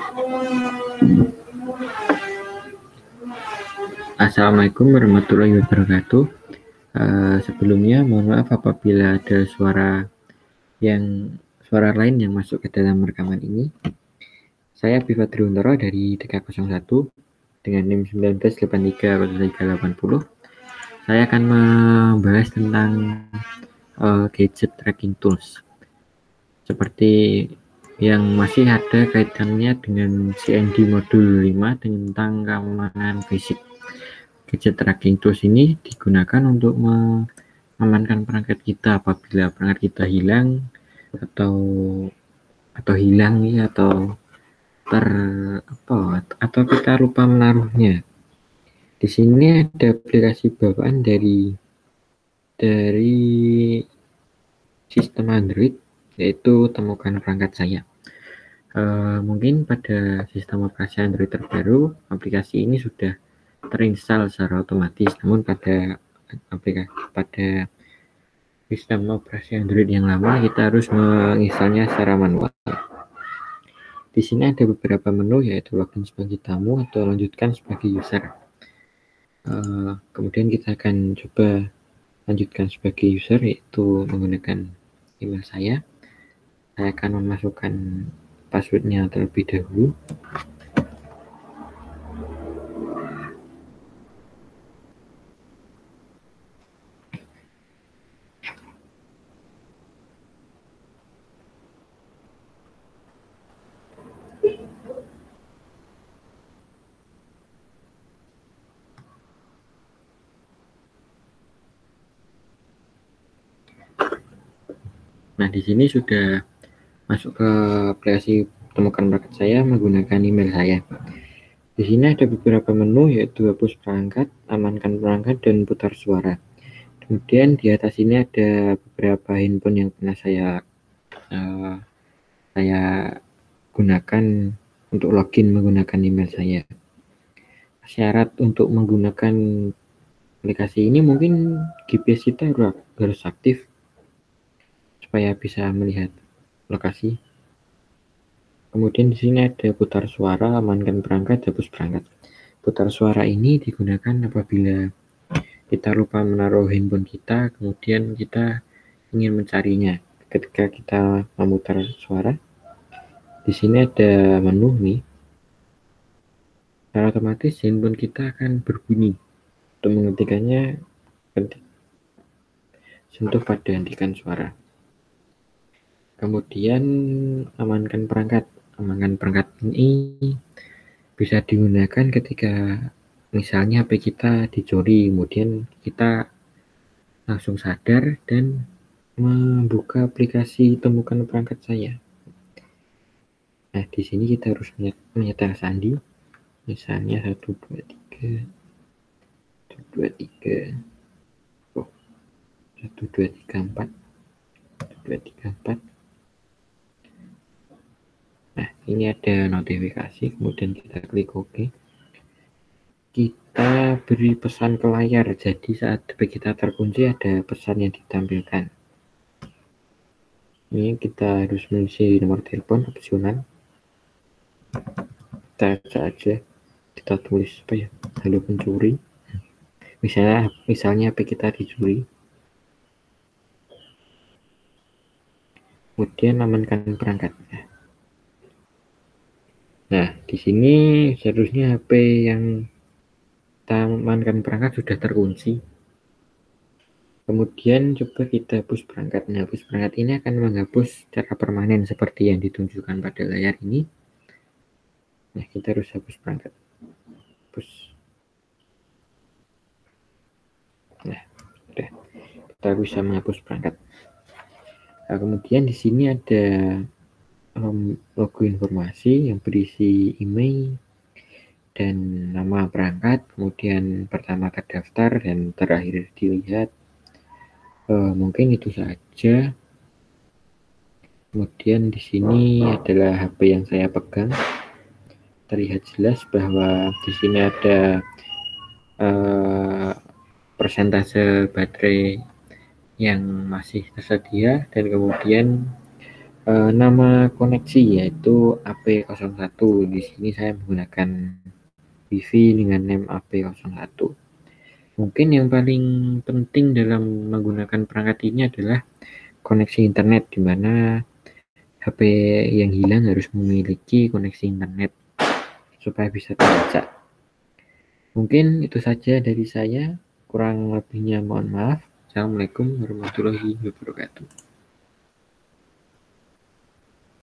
Assalamualaikum warahmatullahi wabarakatuh. Sebelumnya mohon maaf apabila ada suara lain yang masuk ke dalam rekaman ini. Saya Biva Triuntoro dari DK01 dengan NIM 19838380. Saya akan membahas tentang gadget tracking tools. Seperti yang masih ada kaitannya dengan CND modul 5 tentang keamanan basic. Gadget tracking tools ini digunakan untuk mengamankan perangkat kita apabila perangkat kita hilang atau hilang ya, atau kita lupa menaruhnya. Di sini ada aplikasi bawaan dari sistem Android, yaitu temukan perangkat saya. Mungkin pada sistem operasi Android terbaru aplikasi ini sudah terinstall secara otomatis, namun pada sistem operasi Android yang lama kita harus menginstalnya secara manual. Di sini ada beberapa menu, yaitu login sebagai tamu atau lanjutkan sebagai user. Kemudian kita akan coba lanjutkan sebagai user, yaitu menggunakan email saya. Saya akan memasukkan passwordnya terlebih dahulu. Nah, di sini sudah masuk ke aplikasi temukan perangkat saya menggunakan email saya. Di sini ada beberapa menu, yaitu hapus perangkat, amankan perangkat, dan putar suara. Kemudian di atas ini ada beberapa handphone yang pernah saya gunakan untuk login menggunakan email saya. Syarat untuk menggunakan aplikasi ini mungkin GPS kita harus aktif supaya bisa melihat lokasi. Kemudian di sini ada putar suara, amankan perangkat, hapus perangkat. Putar suara ini digunakan apabila kita lupa menaruh handphone kita, kemudian kita ingin mencarinya. Ketika kita memutar suara, di sini ada menu nih. Secara otomatis handphone kita akan berbunyi. Untuk menghentikannya, sentuh pada hentikan suara. Kemudian amankan perangkat. Amankan perangkat ini bisa digunakan ketika misalnya HP kita dicuri, kemudian kita langsung sadar dan membuka aplikasi temukan perangkat saya. Nah, di sini kita harus menyetel sandi, misalnya 123 1234 1234. Nah, ini ada notifikasi, kemudian kita klik OK. Kita beri pesan ke layar, jadi saat HP kita terkunci ada pesan yang ditampilkan. Ini kita harus mengisi nomor telepon opsional. Kita tulis halo pencuri. Misalnya HP kita dicuri. Kemudian amankan perangkat. Nah, di sini seharusnya HP yang kita amankan perangkat sudah terkunci. Kemudian coba kita hapus perangkat. Nah, hapus perangkat ini akan menghapus secara permanen seperti yang ditunjukkan pada layar ini. Nah, kita harus hapus perangkat. Hapus. Nah, sudah. Kita bisa menghapus perangkat. Nah, kemudian di sini ada logo informasi yang berisi email dan nama perangkat, kemudian pertama terdaftar dan terakhir dilihat. Mungkin itu saja. Kemudian di sini adalah HP yang saya pegang. Terlihat jelas bahwa di sini ada persentase baterai yang masih tersedia, dan kemudian Nama koneksi yaitu AP01. Di sini saya menggunakan WiFi dengan NAME AP01. Mungkin yang paling penting dalam menggunakan perangkat ini adalah koneksi internet, di mana HP yang hilang harus memiliki koneksi internet supaya bisa terbaca. Mungkin itu saja dari saya, kurang lebihnya mohon maaf. Assalamualaikum warahmatullahi wabarakatuh.